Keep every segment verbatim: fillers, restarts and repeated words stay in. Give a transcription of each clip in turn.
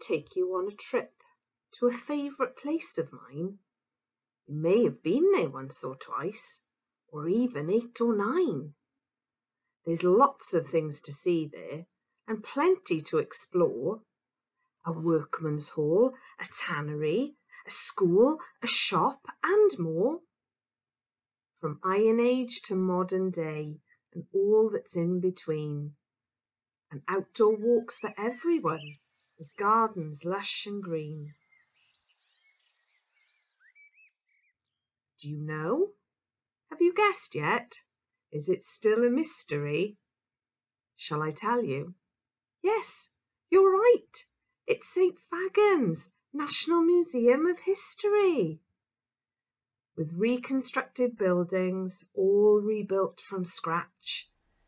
take you on a trip to a favourite place of mine. You may have been there once or twice, or even eight or nine. There's lots of things to see there, and plenty to explore. A workman's hall, a tannery, a school, a shop, and more. From Iron Age to modern day, and all that's in between. And outdoor walks for everyone, with gardens lush and green. Do you know? Have you guessed yet? Is it still a mystery? Shall I tell you? Yes, you're right. It's Saint Fagans, National Museum of History. With reconstructed buildings, all rebuilt from scratch.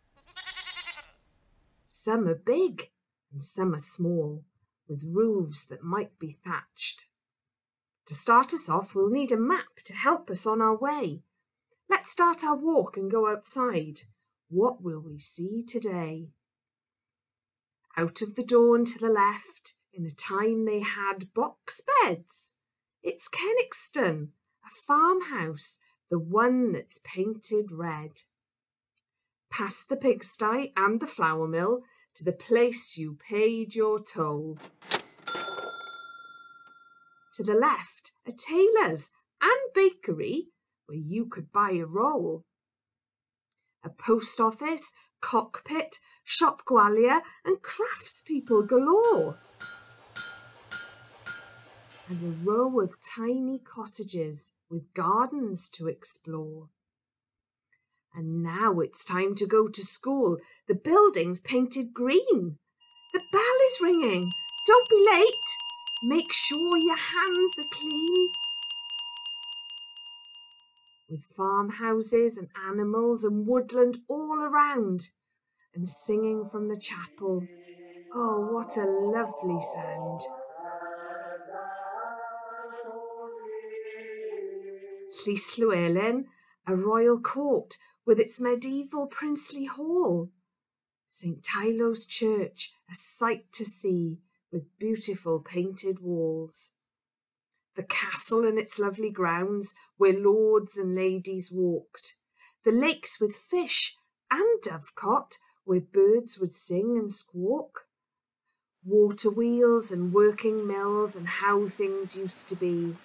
Some are big and some are small, with roofs that might be thatched. To start us off, we'll need a map to help us on our way. Let's start our walk and go outside. What will we see today? Out of the door and to the left, in a time they had box beds. It's Kenixton, a farmhouse, the one that's painted red. Past the pigsty and the flour mill to the place you paid your toll. To the left, a tailor's and bakery where you could buy a roll. A post office, cockpit, shop gwalia and craftspeople galore. And a row of tiny cottages with gardens to explore. And now it's time to go to school. The building's painted green. The bell is ringing. Don't be late. Make sure your hands are clean. With farmhouses and animals and woodland all around. And singing from the chapel. Oh, what a lovely sound. Llys Llewellyn, a royal court with its medieval princely hall. Saint Tylo's Church, a sight to see with beautiful painted walls. The castle and its lovely grounds where lords and ladies walked. The lakes with fish and dovecot where birds would sing and squawk. Water wheels and working mills and how things used to be.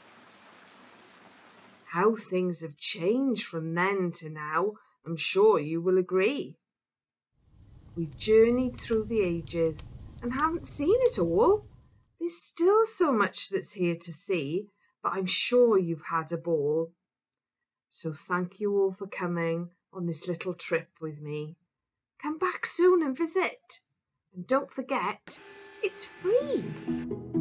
How things have changed from then to now, I'm sure you will agree. We've journeyed through the ages and haven't seen it all. There's still so much that's here to see, but I'm sure you've had a ball. So thank you all for coming on this little trip with me. Come back soon and visit. And don't forget, it's free.